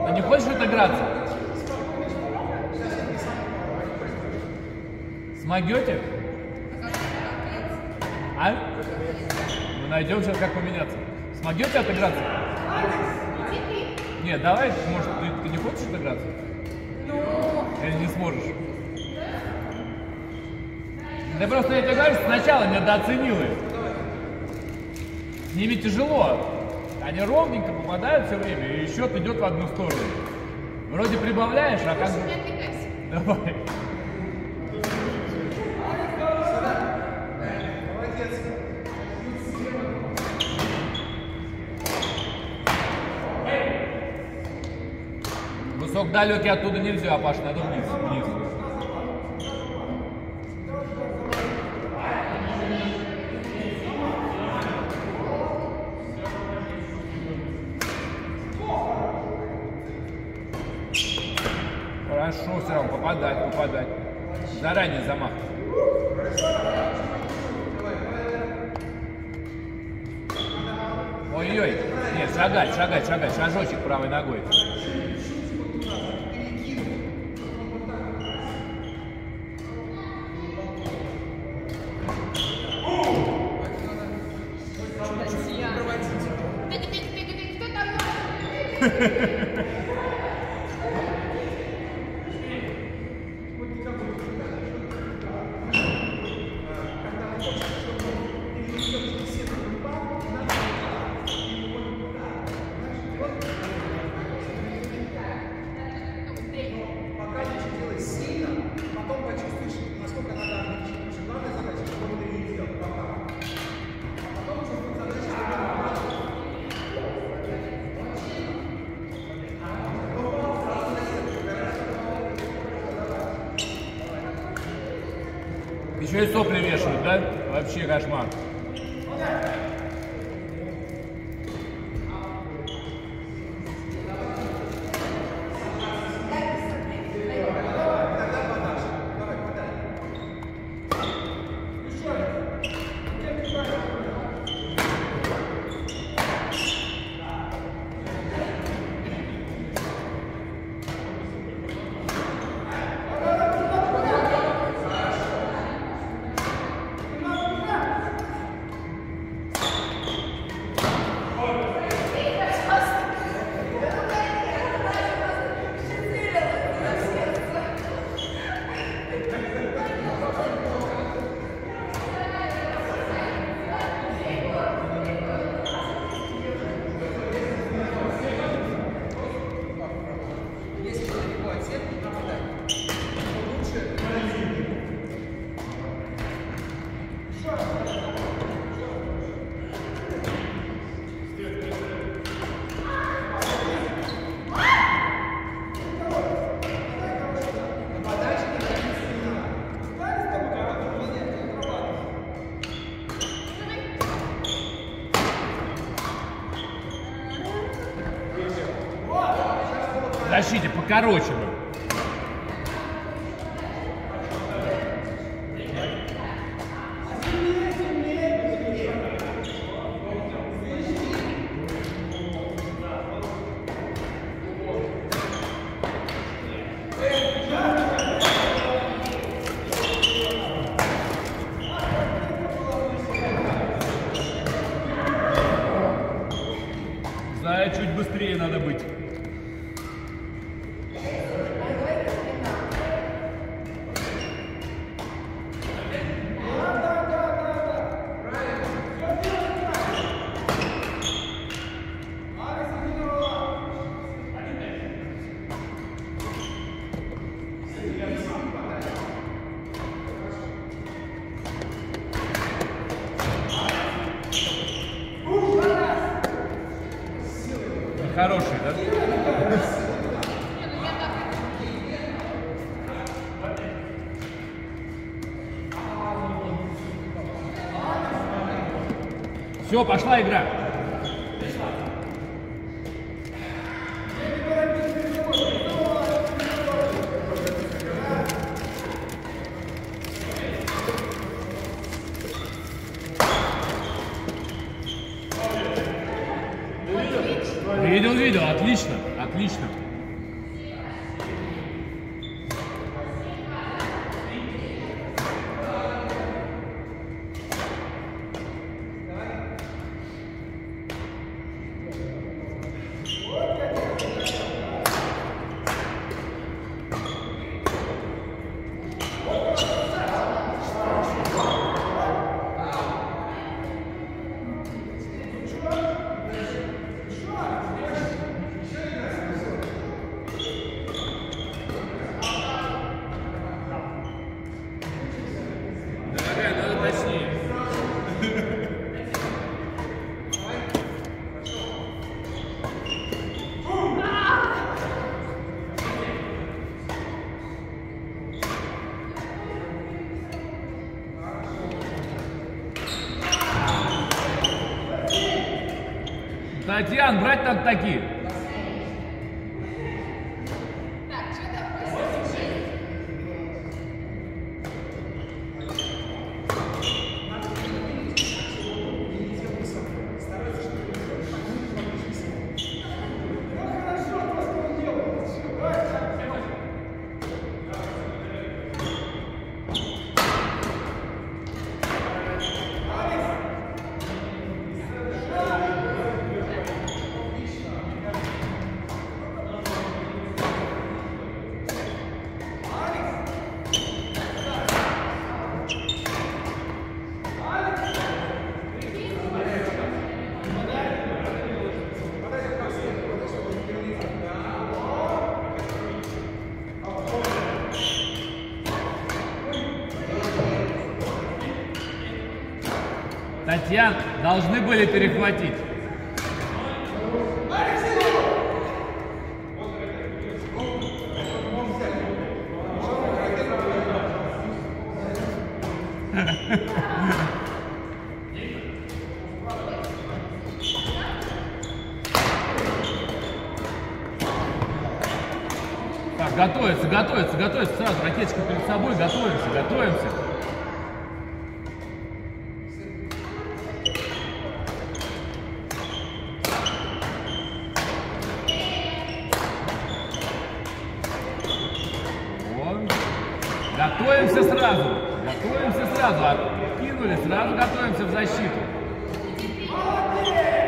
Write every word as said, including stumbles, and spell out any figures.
Ты не хочешь отыграться? Смогете? А? Мы найдем сейчас, как поменяться. Смогете отыграться? Нет, давай, может, ты, ты не хочешь отыграться? Ну... Или не сможешь? Ты просто, я тебе говорю, сначала недооценил их. С ними тяжело. Они ровненько попадают все время, и счет идет в одну сторону. Вроде прибавляешь, а как бы... Давай. Высок далекий оттуда нельзя, Паш, надо вниз, вниз. Хорошо, все равно попадать, попадать. Заранее замах. Ой-ой, нет, шагать, шагать, шагать, шажочек правой ногой. Еще и сопли вешают, да? Вообще кошмар. Защите покороче бы. Знаю, чуть быстрее надо быть. Хороший, да? Все, пошла игра. Видел, видел, отлично, отлично. Татьяна, брать надо такие. Татьяна, должны были перехватить. Так, готовится, готовится, готовится сразу. Ракеточка перед собой, готовимся, готовимся. Готовимся сразу, готовимся сразу, откинули, сразу готовимся в защиту.